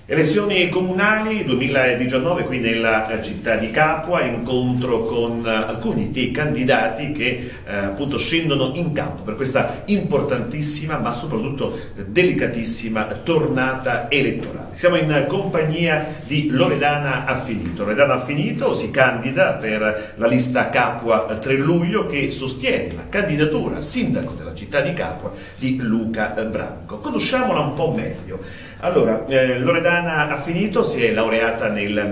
Elezioni comunali 2019 qui nella città di Capua, incontro con alcuni dei candidati che appunto scendono in campo per questa importantissima ma soprattutto delicatissima tornata elettorale. Siamo in compagnia di Loredana Affinito. Loredana Affinito si candida per la lista Capua 3 luglio che sostiene la candidatura sindaco della città di Capua di Luca Branco. Conosciamola un po' meglio. Allora, Loredana Affinito si è laureata nel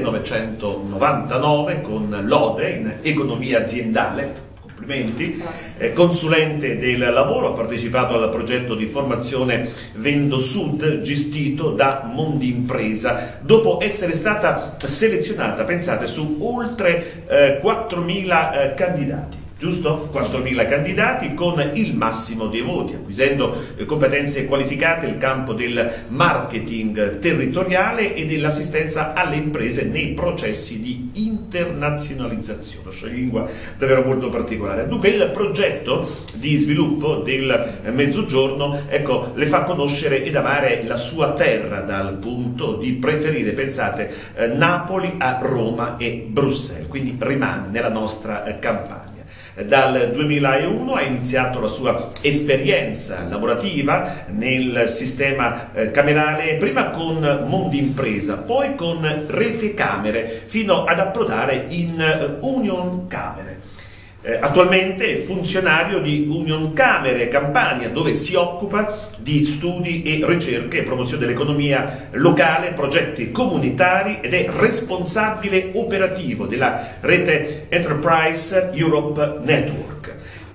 1999 con lode in economia aziendale, complimenti, consulente del lavoro, ha partecipato al progetto di formazione Vendo Sud gestito da Mondi Impresa, dopo essere stata selezionata, pensate, su oltre 4.000 candidati. Giusto? 4.000 candidati con il massimo dei voti, acquisendo competenze qualificate nel campo del marketing territoriale e dell'assistenza alle imprese nei processi di internazionalizzazione, una scioglilingua davvero molto particolare. Dunque il progetto di sviluppo del Mezzogiorno, ecco, le fa conoscere ed amare la sua terra dal punto di preferire, pensate, Napoli a Roma e Bruxelles, quindi rimane nella nostra campagna. Dal 2001 ha iniziato la sua esperienza lavorativa nel sistema camerale, prima con Mondi Impresa, poi con Rete Camere, fino ad approdare in Union Camere. Attualmente è funzionario di Union Camere Campania, dove si occupa di studi e ricerche e promozione dell'economia locale, progetti comunitari ed è responsabile operativo della rete Enterprise Europe Network.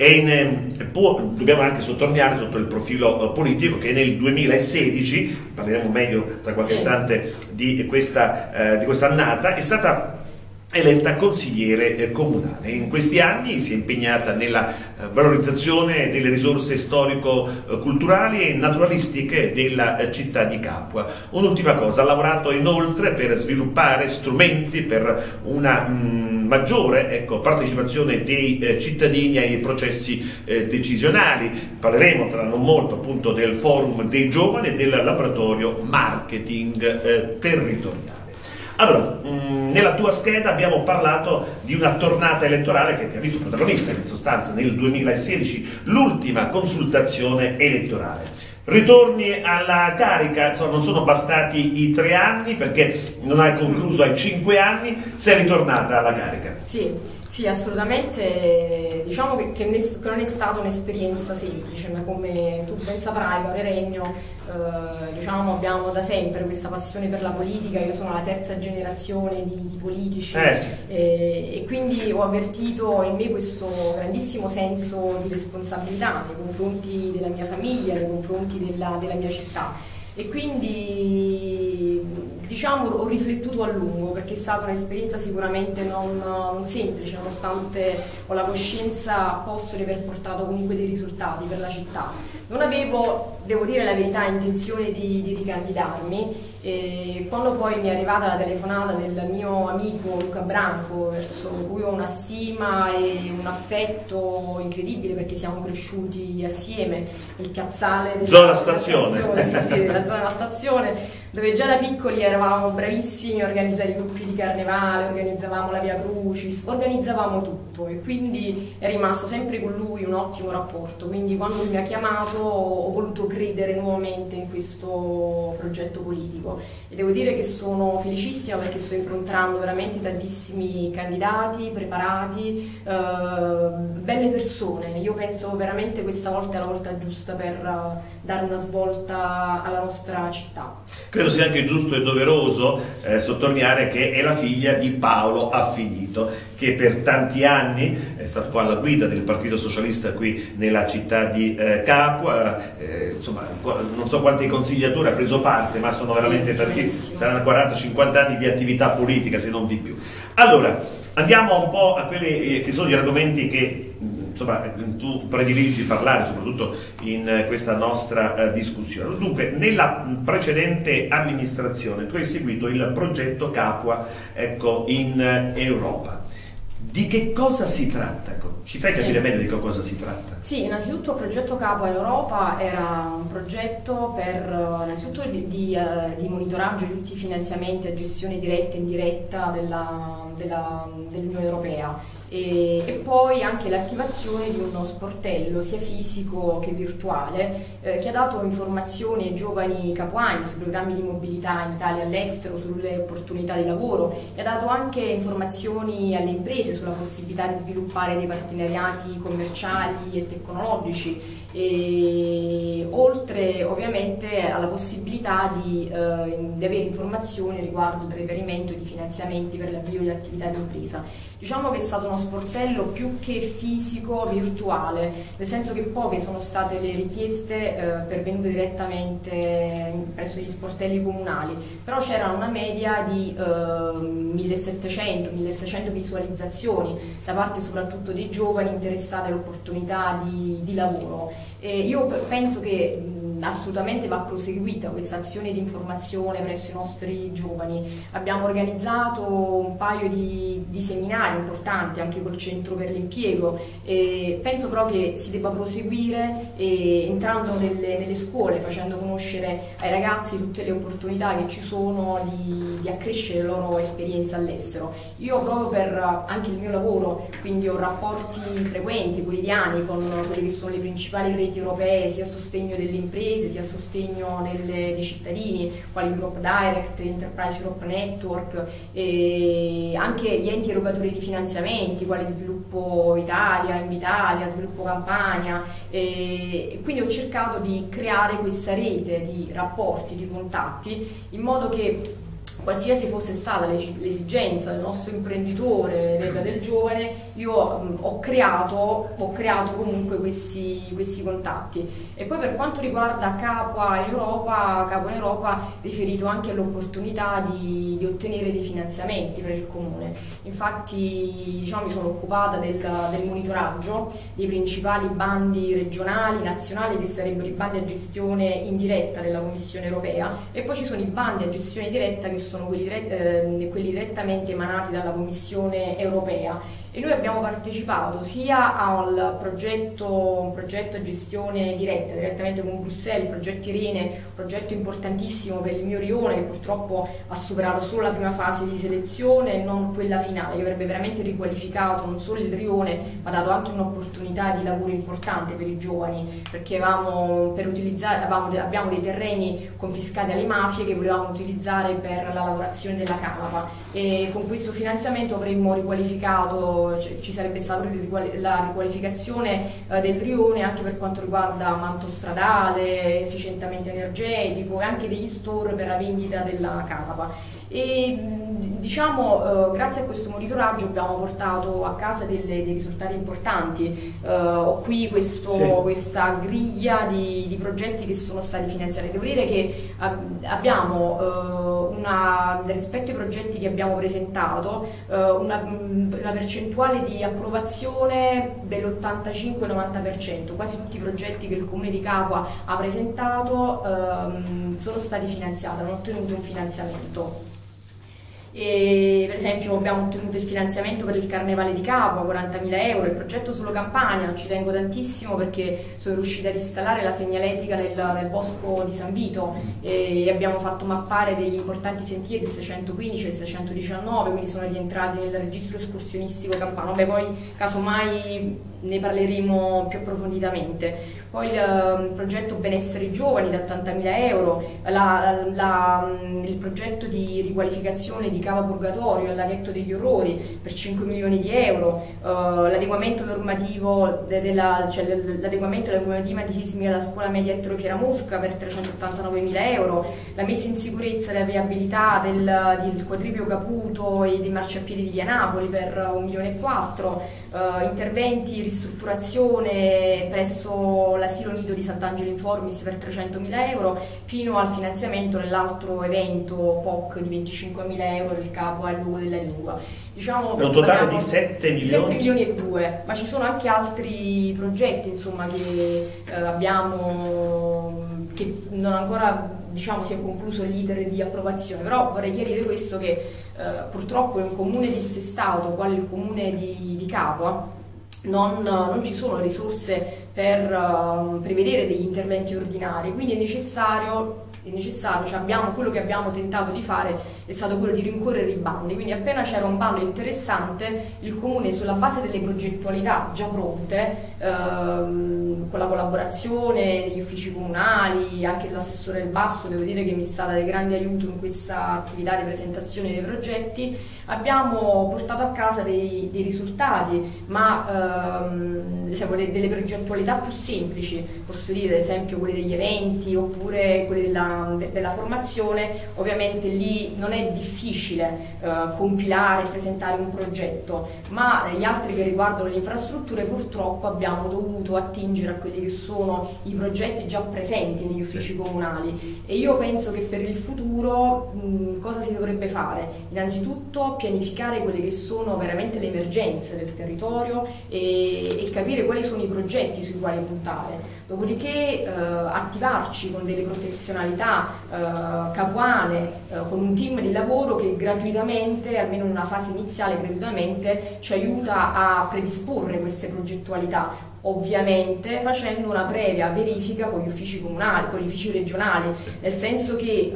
Dobbiamo anche sottolineare sotto il profilo politico che nel 2016, parleremo meglio tra qualche istante di questa annata, è stata eletta consigliere comunale. In questi anni si è impegnata nella valorizzazione delle risorse storico-culturali e naturalistiche della città di Capua. Un'ultima cosa, ha lavorato inoltre per sviluppare strumenti per una maggiore partecipazione dei cittadini ai processi decisionali. Parleremo tra non molto appunto del forum dei giovani e del laboratorio marketing territoriale. Allora, nella tua scheda abbiamo parlato di una tornata elettorale che ti ha visto protagonista in sostanza nel 2016, l'ultima consultazione elettorale. Ritorni alla carica, insomma, non sono bastati i 3 anni perché non hai concluso ai 5 anni, sei ritornata alla carica. Sì, assolutamente. Diciamo che non è stata un'esperienza semplice, ma come tu ben saprai, Laura Regno, diciamo, abbiamo da sempre questa passione per la politica. Io sono la 3ª generazione di politici e quindi ho avvertito in me questo grandissimo senso di responsabilità nei confronti della mia famiglia, nei confronti della mia città. E quindi diciamo ho riflettuto a lungo perché è stata un'esperienza sicuramente non semplice, nonostante ho la coscienza a posto di aver portato comunque dei risultati per la città. Non avevo, devo dire la verità, intenzione di ricandidarmi, e quando poi mi è arrivata la telefonata del mio amico Luca Branco, verso cui ho una stima e un affetto incredibile perché siamo cresciuti assieme, il piazzale della Zona Stazione, della zona della stazione, dove già da piccoli eravamo bravissimi a organizzare i gruppi di carnevale, organizzavamo la Via Crucis, organizzavamo tutto e quindi è rimasto sempre con lui un ottimo rapporto. Quindi quando lui mi ha chiamato ho voluto credere nuovamente in questo progetto politico e devo dire che sono felicissima perché sto incontrando veramente tantissimi candidati preparati, belle persone. Io penso veramente questa volta è la volta giusta per dare una svolta alla nostra città. Credo sia anche giusto e doveroso sottolineare che è la figlia di Paolo Affinito, che per tanti anni è stato qua alla guida del Partito Socialista qui nella città di Capua, insomma non so quanti consigliatori ha preso parte, ma sono veramente tanti, saranno 40-50 anni di attività politica se non di più. Allora, andiamo un po' a quelli che sono gli argomenti che insomma, tu prediligi parlare soprattutto in questa nostra discussione. Dunque, nella precedente amministrazione tu hai seguito il progetto Capua, ecco, in Europa. Di che cosa si tratta? Ci fai capire meglio di che cosa si tratta? Sì, innanzitutto il progetto Capua in Europa era un progetto per innanzitutto di monitoraggio di tutti i finanziamenti a gestione diretta e indiretta dell'Unione Europea e poi anche l'attivazione di uno sportello sia fisico che virtuale che ha dato informazioni ai giovani capuani sui programmi di mobilità in Italia e all'estero, sulle opportunità di lavoro e ha dato anche informazioni alle imprese sulla possibilità di sviluppare dei partenariati commerciali e tecnologici e oltre ovviamente alla possibilità di avere informazioni riguardo il reperimento di finanziamenti per l'avvio di attività di impresa. Diciamo che è stato uno sportello più che fisico virtuale, nel senso che poche sono state le richieste pervenute direttamente presso gli sportelli comunali, però c'era una media di 1700-1600 visualizzazioni da parte soprattutto dei giovani interessati all'opportunità di lavoro. Io penso che assolutamente va proseguita questa azione di informazione presso i nostri giovani. Abbiamo organizzato un paio di seminari importanti anche col Centro per l'Impiego e penso però che si debba proseguire entrando nelle scuole, facendo conoscere ai ragazzi tutte le opportunità che ci sono di accrescere la loro esperienza all'estero. Io proprio per anche il mio lavoro, quindi ho rapporti frequenti, quotidiani con quelle che sono le principali reti europee sia a sostegno delle imprese sia a sostegno dei cittadini, quali Europe Direct, Enterprise Europe Network, e anche gli enti erogatori di finanziamenti, quali Sviluppo Italia, Invitalia, Sviluppo Campania, e quindi ho cercato di creare questa rete di rapporti, di contatti, in modo che qualsiasi fosse stata l'esigenza del nostro imprenditore, del giovane, io ho creato comunque questi contatti. E poi per quanto riguarda Capua in Europa, riferito anche all'opportunità di ottenere dei finanziamenti per il Comune. Infatti diciamo, mi sono occupata del monitoraggio dei principali bandi regionali, nazionali, che sarebbero i bandi a gestione indiretta della Commissione Europea, e poi ci sono i bandi a gestione diretta che sono quelli direttamente emanati dalla Commissione Europea. E noi abbiamo partecipato sia al progetto a gestione diretta, direttamente con Bruxelles, il progetto Irene, un progetto importantissimo per il mio rione, che purtroppo ha superato solo la prima fase di selezione e non quella finale, che avrebbe veramente riqualificato non solo il rione, ma dato anche un'opportunità di lavoro importante per i giovani, perché abbiamo dei terreni confiscati alle mafie che volevamo utilizzare per la lavorazione della canapa, e con questo finanziamento avremmo riqualificato, ci sarebbe stata la riqualificazione del rione anche per quanto riguarda manto stradale, efficientamento energetico e anche degli store per la vendita della canapa. E diciamo grazie a questo monitoraggio abbiamo portato a casa dei risultati importanti. Ho qui questa griglia di progetti che sono stati finanziati. Devo dire che abbiamo rispetto ai progetti che abbiamo presentato una percentuale di approvazione dell'85-90%. Quasi tutti i progetti che il Comune di Capua ha presentato sono stati finanziati, hanno ottenuto un finanziamento. E, per esempio abbiamo ottenuto il finanziamento per il Carnevale di Capua, 40.000 euro, il progetto Solo Campania, ci tengo tantissimo perché sono riuscita ad installare la segnaletica nel bosco di San Vito e abbiamo fatto mappare degli importanti sentieri, il 615 e il 619, quindi sono rientrati nel registro escursionistico campano. Beh, poi casomai ne parleremo più approfonditamente. Poi il progetto Benessere Giovani da 80.000 euro, il progetto di riqualificazione di Cava Purgatorio al laghetto degli Orrori per 5 milioni di euro, l'adeguamento normativo l'adeguamento della normativa antisismica della scuola media Ettore Fieramufca per 389.000 euro, la messa in sicurezza e la viabilità del quadrivio Caputo e dei marciapiedi di Via Napoli per 1,4 milioni, interventi, ristrutturazione presso l'asilo nido di Sant'Angelo Informis per 300.000 euro, fino al finanziamento dell'altro evento POC di 25.000 euro del Capo al luogo della lingua. Diciamo, per un totale di 7 milioni? 7 milioni e 2, ma ci sono anche altri progetti insomma, che abbiamo, che non ancora diciamo, si è concluso l'iter di approvazione, però vorrei chiarire questo, che purtroppo in un comune dissestato quale il comune di Capua non ci sono risorse per prevedere degli interventi ordinari, quindi è necessario, cioè quello che abbiamo tentato di fare è stato quello di rincorrere i bandi, quindi appena c'era un bando interessante il Comune, sulla base delle progettualità già pronte, con la collaborazione degli uffici comunali, anche dell'assessore del Basso, devo dire che mi è stata di grande aiuto in questa attività di presentazione dei progetti, abbiamo portato a casa dei risultati, ma delle progettualità più semplici, posso dire ad esempio quelle degli eventi oppure quelle della formazione. Ovviamente lì non è difficile compilare e presentare un progetto, ma gli altri che riguardano le infrastrutture purtroppo abbiamo dovuto attingere a quelli che sono i progetti già presenti negli uffici comunali, e io penso che per il futuro cosa si dovrebbe fare? Innanzitutto pianificare quelle che sono veramente le emergenze del territorio e capire quali sono i progetti sui quali puntare, dopodiché attivarci con delle professionalità capuane, con un team di lavoro che gratuitamente, almeno in una fase iniziale gratuitamente, ci aiuta a predisporre queste progettualità, ovviamente facendo una previa verifica con gli uffici comunali, con gli uffici regionali, nel senso che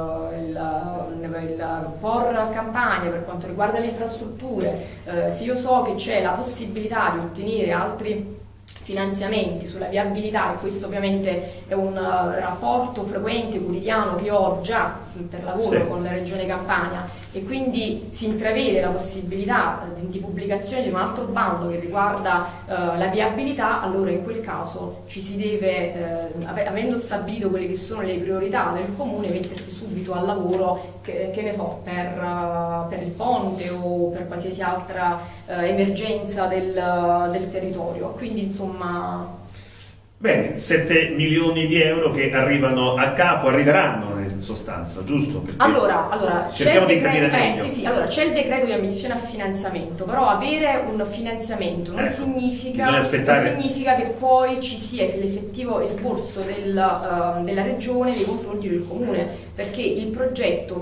il POR Campania, per quanto riguarda le infrastrutture, se io so che c'è la possibilità di ottenere altri finanziamenti sulla viabilità, e questo ovviamente è un rapporto frequente, quotidiano, che ho già per lavoro con la Regione Campania, e quindi si intravede la possibilità di pubblicazione di un altro bando che riguarda la viabilità, allora in quel caso ci si deve, avendo stabilito quelle che sono le priorità del Comune, mettersi subito al lavoro, che ne so, per il ponte o per qualsiasi altra emergenza del territorio. Quindi insomma... Bene, 7 milioni di euro che arrivano a capo, arriveranno in sostanza, giusto? Perché allora cerchiamo di capire meglio. Sì, allora c'è il decreto di ammissione a finanziamento, però avere un finanziamento non significa che poi ci sia l'effettivo esborso della Regione nei confronti del Comune, perché il progetto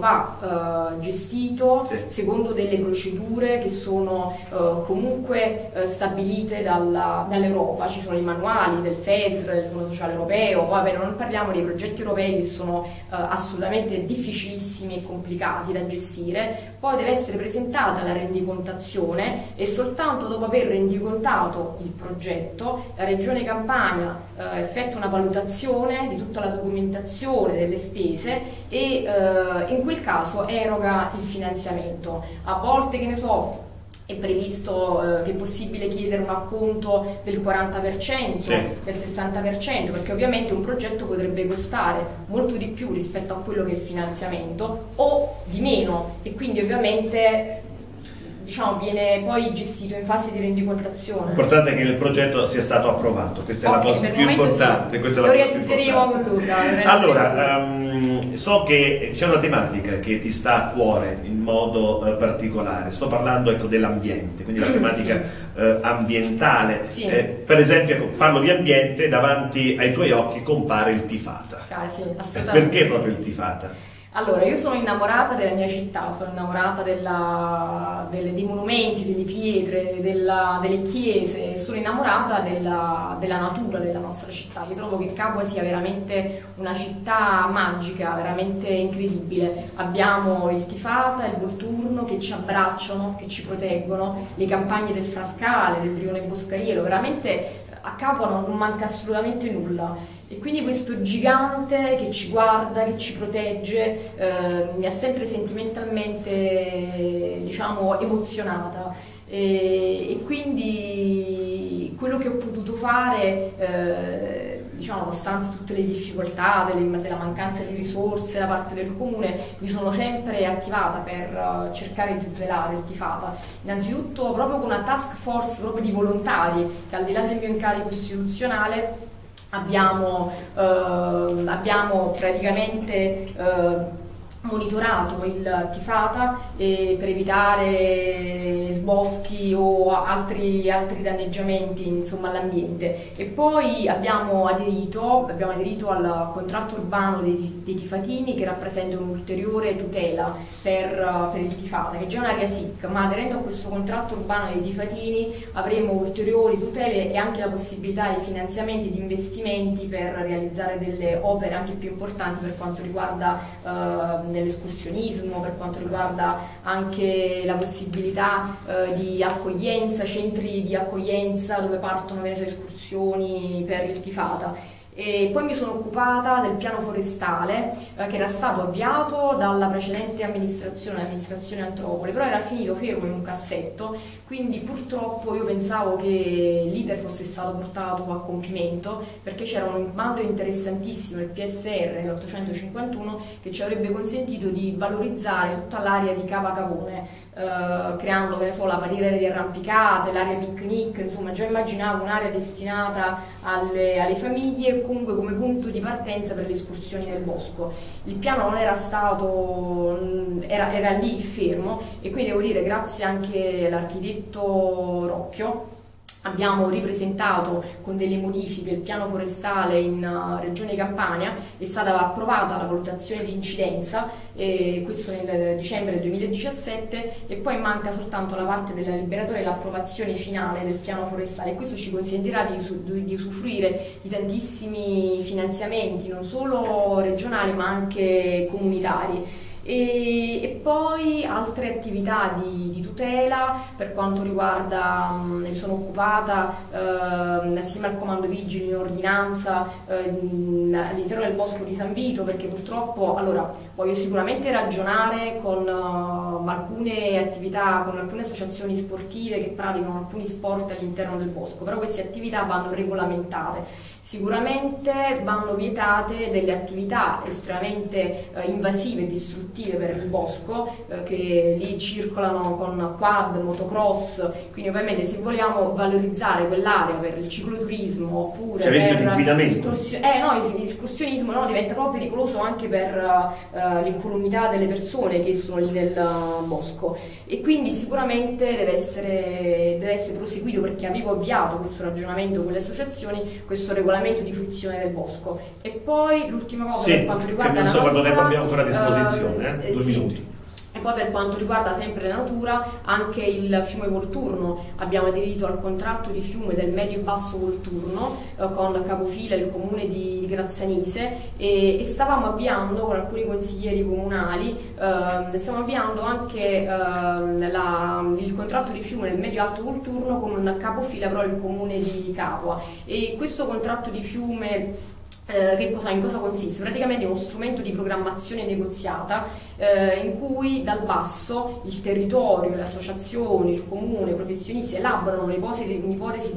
va gestito secondo delle procedure che sono comunque stabilite dall'Europa. Ci sono i manuali del FES, del Fondo Sociale Europeo, vabbè, non parliamo dei progetti europei che sono assolutamente difficilissimi e complicati da gestire. Poi deve essere presentata la rendicontazione e soltanto dopo aver rendicontato il progetto la Regione Campania effettua una valutazione di tutta la documentazione delle spese e in quel caso eroga il finanziamento. A volte, che ne so, è previsto che è possibile chiedere un acconto del 40%, del 60%, perché ovviamente un progetto potrebbe costare molto di più rispetto a quello che è il finanziamento o di meno, e quindi ovviamente diciamo viene poi gestito in fase di rendicontazione. L'importante è che il progetto sia stato approvato, questa è la cosa più importante. Lo realizzeremo con Luca. Allora, so che c'è una tematica che ti sta a cuore in modo particolare, sto parlando, ecco, dell'ambiente, quindi la tematica ambientale. Per esempio, parlo di ambiente, davanti ai tuoi occhi compare il Tifata. Assolutamente. Perché proprio il Tifata? Allora, io sono innamorata della mia città, sono innamorata dei monumenti, delle pietre, delle chiese, sono innamorata della natura della nostra città. Io trovo che Capua sia veramente una città magica, veramente incredibile. Abbiamo il Tifata, il Volturno che ci abbracciano, che ci proteggono, le campagne del Frascale, del Brione Boscarielo, veramente a Capua non manca assolutamente nulla. E quindi questo gigante che ci guarda, che ci protegge, mi ha sempre sentimentalmente, diciamo, emozionata. E quindi quello che ho potuto fare, diciamo, nonostante tutte le difficoltà della mancanza di risorse da parte del Comune, mi sono sempre attivata per cercare di tutelare il Tifata. Innanzitutto proprio con una task force proprio di volontari, che al di là del mio incarico istituzionale abbiamo praticamente monitorato il Tifata per evitare sboschi o altri danneggiamenti, insomma, all'ambiente. E poi abbiamo aderito al contratto urbano dei tifatini, che rappresenta un'ulteriore tutela per il Tifata, che è già un'area SIC, ma aderendo a questo contratto urbano dei tifatini avremo ulteriori tutele e anche la possibilità di finanziamenti e di investimenti per realizzare delle opere anche più importanti per quanto riguarda nell'escursionismo, per quanto riguarda anche la possibilità di accoglienza, centri di accoglienza dove partono escursioni per il Tifata. E poi mi sono occupata del piano forestale che era stato avviato dalla precedente amministrazione Antropoli, però era finito fermo in un cassetto, quindi purtroppo io pensavo che l'iter fosse stato portato a compimento, perché c'era un bando interessantissimo, il PSR nell'851, che ci avrebbe consentito di valorizzare tutta l'area di Cava Cavone, creando, che ne so, la barriera di arrampicate, l'area picnic, insomma già immaginavo un'area destinata alle famiglie, comunque come punto di partenza per le escursioni nel bosco. Il piano non era stato, era lì fermo, e quindi devo dire, grazie anche all'architetto Rocchio, abbiamo ripresentato con delle modifiche il piano forestale in Regione Campania. È stata approvata la valutazione di incidenza, questo nel dicembre 2017, e poi manca soltanto la parte della liberatoria e l'approvazione finale del piano forestale. Questo ci consentirà di usufruire di tantissimi finanziamenti, non solo regionali ma anche comunitari. E poi altre attività di tutela per quanto riguarda, mi sono occupata assieme al comando vigili in ordinanza all'interno del bosco di San Vito, perché purtroppo, allora, voglio sicuramente ragionare con alcune attività, con alcune associazioni sportive che praticano alcuni sport all'interno del bosco, però queste attività vanno regolamentate. Sicuramente vanno vietate delle attività estremamente invasive e distruttive per il bosco, che lì circolano con quad, motocross, quindi ovviamente se vogliamo valorizzare quell'area per il cicloturismo oppure per l'escursionismo, no, diventa proprio pericoloso anche per l'incolumità delle persone che sono lì nel bosco, e quindi sicuramente deve essere proseguito, perché avevo avviato questo ragionamento con le associazioni, questo regolamento di fruizione del bosco. E poi l'ultima cosa, per quanto riguarda non so la quanto natura, tempo abbiamo ancora a disposizione, 2 minuti. E poi per quanto riguarda sempre la natura, anche il fiume Volturno, abbiamo aderito al contratto di fiume del medio e basso Volturno con capofila il comune di Grazzanise, e stavamo avviando con alcuni consiglieri comunali, stiamo avviando anche il contratto di fiume del medio alto Volturno con capofila però il comune di Capua. E questo contratto di fiume in cosa consiste? Praticamente è uno strumento di programmazione negoziata in cui dal basso il territorio, le associazioni, il comune, i professionisti elaborano un'ipotesi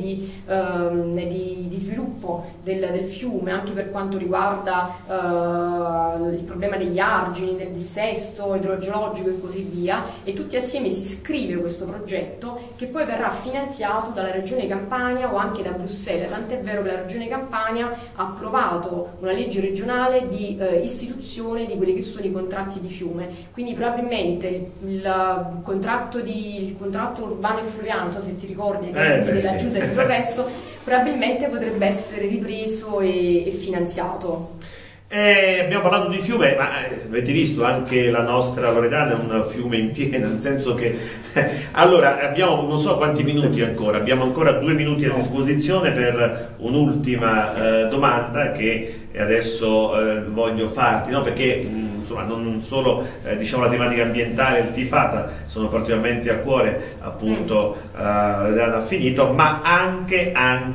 di sviluppo del fiume, anche per quanto riguarda il problema degli argini, del dissesto idrogeologico e così via, e tutti assieme si scrive questo progetto, che poi verrà finanziato dalla Regione Campania o anche da Bruxelles, tant'è vero che la Regione Campania ha approvato una legge regionale di istituzione di quelli che sono i contratti di fiume. Quindi probabilmente il contratto urbano e fluviale, non so se ti ricordi, della Giunta di Progresso, probabilmente potrebbe essere ripreso e finanziato. Abbiamo parlato di fiume, ma avete visto anche la nostra Loredana è un fiume in piena, nel senso che allora abbiamo non so quanti minuti ancora, abbiamo ancora 2 minuti a disposizione per un'ultima domanda che adesso voglio farti, no? Perché insomma, non solo diciamo, la tematica ambientale, il Tifata sono particolarmente a cuore, appunto Loredana ha finito, ma anche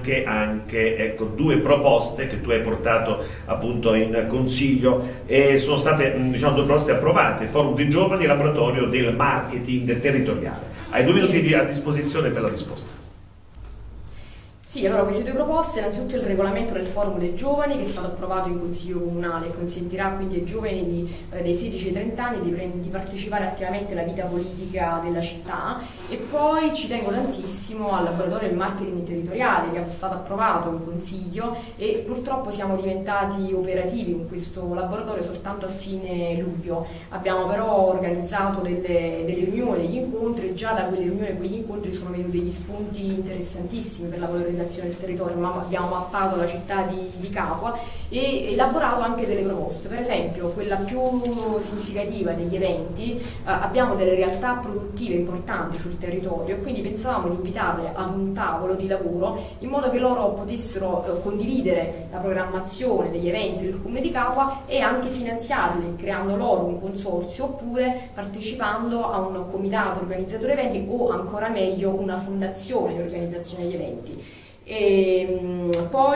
ecco, 2 proposte che tu hai portato appunto in Consiglio, e sono state diciamo 2 proposte approvate: Forum dei Giovani e Laboratorio del Marketing Territoriale. Hai 2 minuti a disposizione per la risposta. Sì, allora queste due proposte, innanzitutto il regolamento del Forum dei Giovani che è stato approvato in Consiglio Comunale e consentirà quindi ai giovani dei 16 ai 30 anni di partecipare attivamente alla vita politica della città, e poi ci tengo tantissimo al laboratorio del marketing territoriale che è stato approvato in Consiglio, e purtroppo siamo diventati operativi con questo laboratorio soltanto a fine luglio. Abbiamo però organizzato delle riunioni, degli incontri, e già da quelle riunioni e quegli incontri sono venuti degli spunti interessantissimi per la valorizzazione del territorio, ma abbiamo mappato la città di Capua e elaborato anche delle proposte. Per esempio, quella più significativa degli eventi, abbiamo delle realtà produttive importanti sul territorio, e quindi pensavamo di invitarle ad un tavolo di lavoro in modo che loro potessero condividere la programmazione degli eventi del Comune di Capua e anche finanziarli, creando loro un consorzio oppure partecipando a un comitato organizzatore eventi, o ancora meglio una fondazione di organizzazione degli eventi. E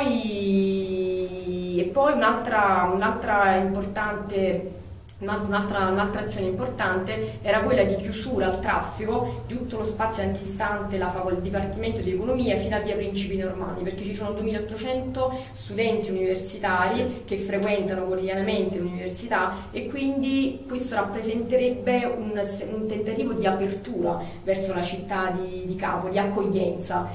poi un'altra azione importante era quella di chiusura al traffico di tutto lo spazio antistante il Dipartimento di Economia fino a via Principi Normanni, perché ci sono 2800 studenti universitari che frequentano quotidianamente l'università, e quindi questo rappresenterebbe un tentativo di apertura verso la città di Capua, di accoglienza.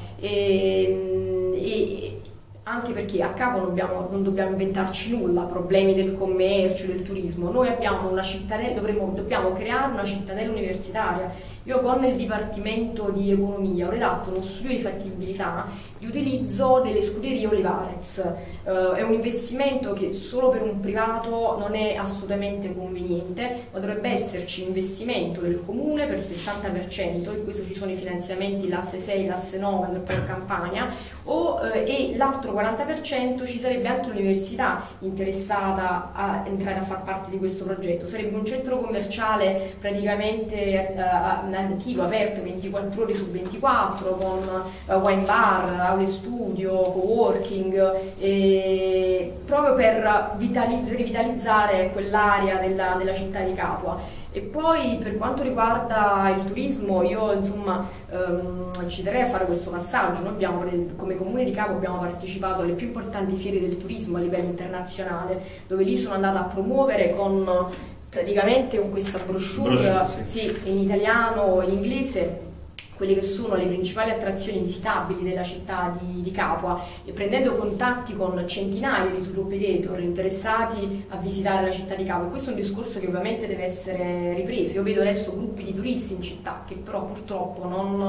Anche perché a Capo non dobbiamo inventarci nulla, problemi del commercio, del turismo. Noi abbiamo una cittadella, dobbiamo creare una cittadella universitaria. Io con il Dipartimento di Economia ho redatto uno studio di fattibilità di utilizzo delle scuderie Olivarez. È un investimento che solo per un privato non è assolutamente conveniente, ma dovrebbe esserci investimento del comune per il 60%, in questo ci sono i finanziamenti l'asse 6, l'asse 9 del Polo Campania, e l'altro 40% ci sarebbe anche l'università interessata a entrare a far parte di questo progetto. Sarebbe un centro commerciale praticamente nativo, aperto 24 ore su 24, con wine bar, aule studio, coworking, proprio per rivitalizzare quell'area della città di Capua. E poi per quanto riguarda il turismo, io insomma ci terrei a fare questo passaggio. Noi come Comune di Capua abbiamo partecipato alle più importanti fiere del turismo a livello internazionale, dove lì sono andata a promuovere praticamente con questa brochure, sì, in italiano e in inglese, quelle che sono le principali attrazioni visitabili della città di Capua, e prendendo contatti con centinaia di tour operator interessati a visitare la città di Capua. E questo è un discorso che ovviamente deve essere ripreso. Io vedo adesso gruppi di turisti in città che però purtroppo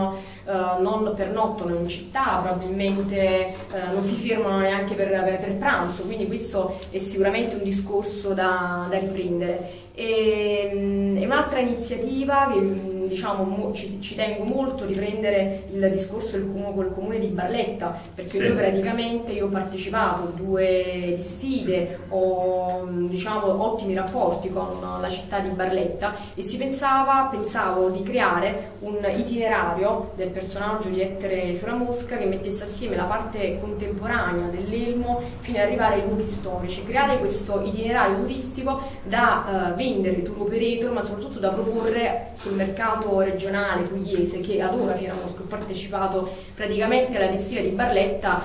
non pernottano in città, probabilmente non si fermano neanche per pranzo, quindi questo è sicuramente un discorso da riprendere. E un'altra iniziativa che diciamo ci tengo molto di prendere il discorso col comune di Barletta, perché sì, io ho partecipato a 2 sfide, ho ottimi rapporti con la città di Barletta, e pensavo di creare un itinerario del personaggio di Ettore Fioramosca che mettesse assieme la parte contemporanea dell'Elmo fino ad arrivare ai luoghi storici, creare questo itinerario turistico da vendere tour operator, ma soprattutto da proporre sul mercato regionale pugliese che adora Fioramosca. Ho partecipato praticamente alla disfida di Barletta,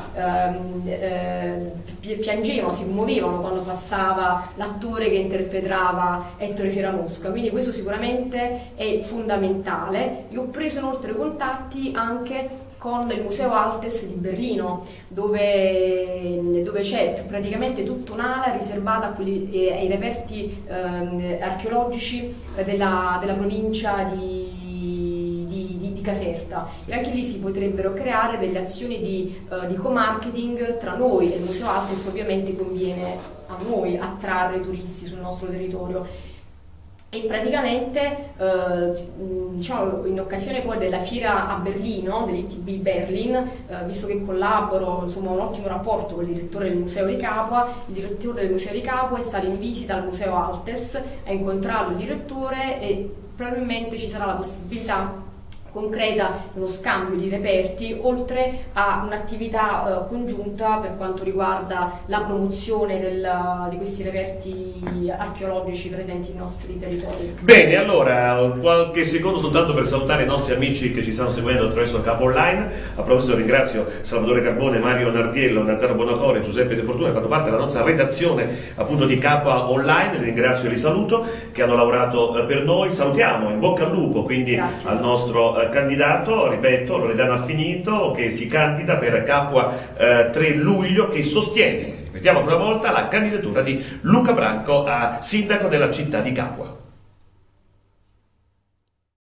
piangevano, si muovevano quando passava l'attore che interpretava Ettore Fioramosca, quindi questo sicuramente è fondamentale. Io ho preso inoltre contatti anche con il Museo Altes di Berlino, dove c'è praticamente tutta un'ala riservata ai reperti archeologici della provincia di Caserta, e anche lì si potrebbero creare delle azioni di co-marketing tra noi e il Museo Altes. Ovviamente conviene a noi attrarre turisti sul nostro territorio. E praticamente in occasione poi della fiera a Berlino, dell'ITB Berlin, visto che collaboro, insomma, ho un ottimo rapporto con il direttore del Museo di Capua, il direttore del Museo di Capua è stato in visita al Museo Altes, ha incontrato il direttore, e probabilmente ci sarà la possibilità concreta, uno scambio di reperti, oltre a un'attività congiunta per quanto riguarda la promozione di questi reperti archeologici presenti nei nostri territori. Bene, allora qualche secondo soltanto per salutare i nostri amici che ci stanno seguendo attraverso Capo Online. A proposito ringrazio Salvatore Carbone, Mario Nardiello, Nazaro Bonacore, Giuseppe De Fortuna, che hanno fatto parte della nostra redazione appunto di Capo Online, li ringrazio e li saluto, che hanno lavorato per noi. Salutiamo, in bocca al lupo quindi al nostro candidato, ripeto, Loredano Affinito, che si candida per Capua 3 luglio, che sostiene, ripetiamo ancora una volta, la candidatura di Luca Branco a sindaco della città di Capua.